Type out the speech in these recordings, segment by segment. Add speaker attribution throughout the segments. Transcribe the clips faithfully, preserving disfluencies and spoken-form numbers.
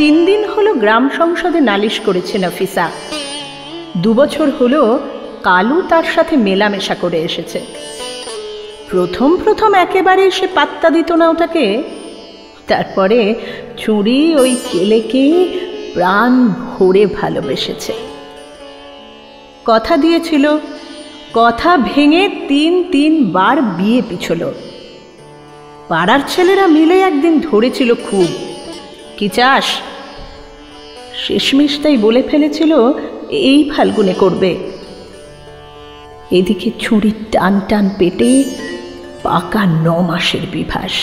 Speaker 1: তিন দিন হলো গ্রাম সংসদে নালিশ করেছে নফিসা। দুবছর হলো কালু তার সাথে মেলামেশা করে এসেছে। প্রথম প্রথম একেবারে সে পাত্তা দিত না ওটাকে, তারপরে চুড়ি ওই কেলেকে প্রাণ ভরে ভালোবেসেছে। কথা দিয়েছিল, কথা ভেঙে তিন তিনবার বিয়ে পিছল। পাড়ার ছেলেরা মিলে একদিন ধরেছিল খুব, কি চাস? শেষমেশ তাই বলে ফেলেছিল এই ফাল্গুনে করবে। এদিকে ছুরির টান টান পেটে পাকা ন মাসের বিভাস।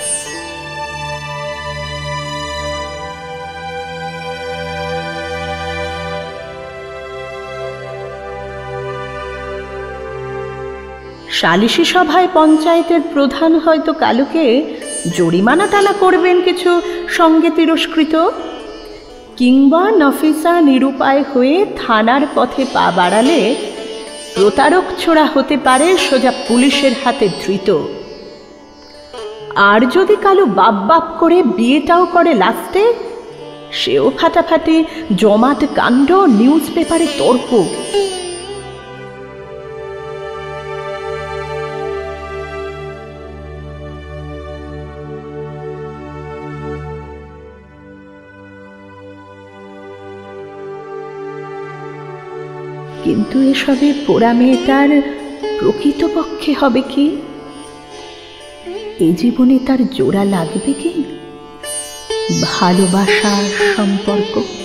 Speaker 1: সালিশি সভায় পঞ্চায়েতের প্রধান হয়তো কালুকে জরিমানা টানা করবেন কিছু সঙ্গে তিরস্কৃত, কিংবা নফিসা নিরুপায় হয়ে থানার পথে পা বাড়ালে প্রতারক ছোড়া হতে পারে সোজা পুলিশের হাতে ধৃত। আর যদি কালু বাপ বাপ করে বিয়েটাও করে লাস্টে, সেও ফাটাফাটি জমাট কাণ্ড, নিউজ পেপারে তর্ক। কিন্তু এসবে পোড়া মেয়েটার প্রকৃতপক্ষে হবে কি? এই জীবনে তার জোড়া লাগবে কি? ভালোবাসার সম্পর্ক।